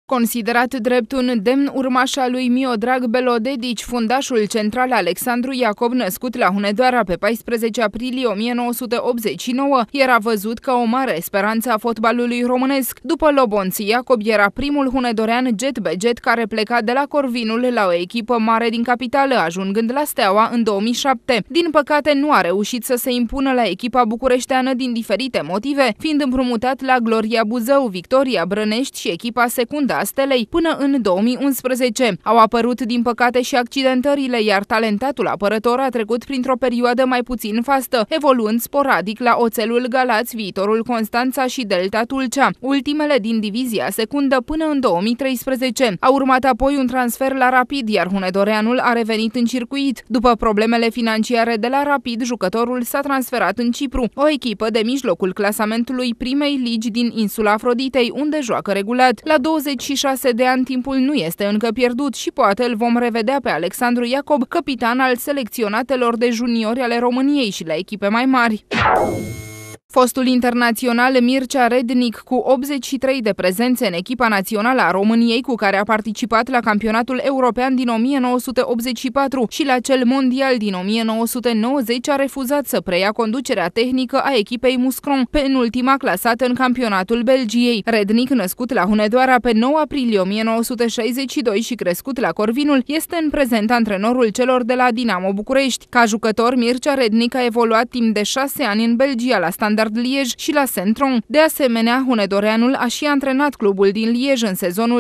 Considerat drept un demn urmaș al lui Miodrag Belodedici, fundașul central Alexandru Iacob, născut la Hunedoara pe 14 aprilie 1989, era văzut ca o mare speranță a fotbalului românesc. După Lobonții, Iacob era primul hunedorean jet be jet care pleca de la Corvinul la o echipă mare din capitală, ajungând la Steaua în 2007. Din păcate, nu a reușit să se impună la echipa bucureșteană din diferite motive, fiind împrumutat la Gloria Buzău, Victoria Brănești și echipa secundă a Stelei până în 2011. Au apărut din păcate și accidentările, iar talentatul apărător a trecut printr-o perioadă mai puțin fastă, evoluând sporadic la Oțelul Galați, Viitorul Constanța și Delta Tulcea, ultimele din divizia secundă până în 2013. A urmat apoi un transfer la Rapid, iar hunedoreanul a revenit în circuit. După problemele financiare de la Rapid, jucătorul s-a transferat în Cipru, o echipă de mijlocul clasamentului primei ligi din insula Afroditei, unde joacă regulat. La 26 de ani, timpul nu este încă pierdut și poate îl vom revedea pe Alexandru Iacob, capitan al selecționatelor de juniori ale României și la echipe mai mari. Fostul internațional Mircea Rednic, cu 83 de prezențe în echipa națională a României, cu care a participat la campionatul european din 1984 și la cel mondial din 1990, a refuzat să preia conducerea tehnică a echipei Muscron, penultima clasată în campionatul Belgiei. Rednic, născut la Hunedoara pe 9 aprilie 1962 și crescut la Corvinul, este în prezent antrenorul celor de la Dinamo București. Ca jucător, Mircea Rednic a evoluat timp de 6 ani în Belgia la Standard Liège și la Saint-Tron. De asemenea, hunedoreanul a și antrenat clubul din Liège în sezonul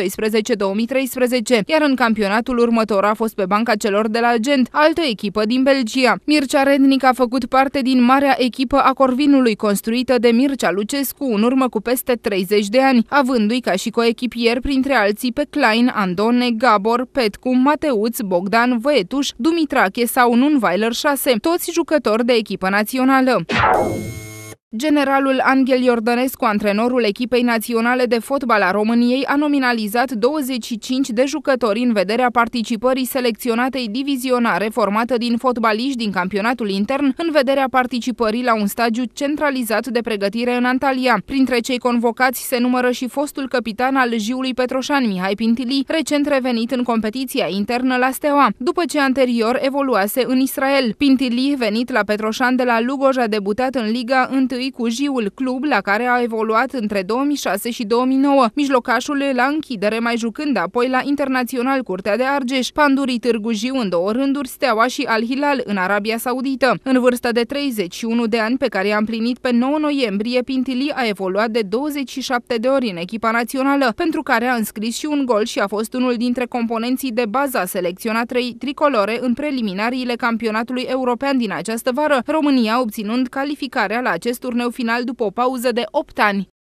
2012-2013, iar în campionatul următor a fost pe banca celor de la Gent, altă echipă din Belgia. Mircea Rednic a făcut parte din marea echipă a Corvinului, construită de Mircea Lucescu în urmă cu peste 30 de ani, avându-i ca și coechipieri printre alții pe Klein, Andone, Gabor, Petcu, Mateuț, Bogdan, Văietuș, Dumitrache sau Nunweiler 6, toți jucători de echipă națională. Generalul Anghel Iordănescu, antrenorul echipei naționale de fotbal a României, a nominalizat 25 de jucători în vederea participării selecționatei divizionare formată din fotbaliști din campionatul intern, în vederea participării la un stagiu centralizat de pregătire în Antalya. Printre cei convocați se numără și fostul capitan al Jiului Petroșani, Mihai Pintili, recent revenit în competiția internă la Steaua, după ce anterior evoluase în Israel. Pintili, venit la Petroșani de la Lugoj, a debutat în Liga 1 cu Jiul, club la care a evoluat între 2006 și 2009, mijlocașul la închidere mai jucând apoi la Internațional Curtea de Argeș, Pandurii Târgu Jiu în 2 rânduri, Steaua și Al Hilal în Arabia Saudită. În vârstă de 31 de ani, pe care i-a împlinit pe 9 noiembrie, Pintili a evoluat de 27 de ori în echipa națională, pentru care a înscris și un gol și a fost unul dintre componenții de bază a selecționatei tricolore în preliminariile campionatului european din această vară, România obținând calificarea la acest turneu final după o pauză de 8 ani.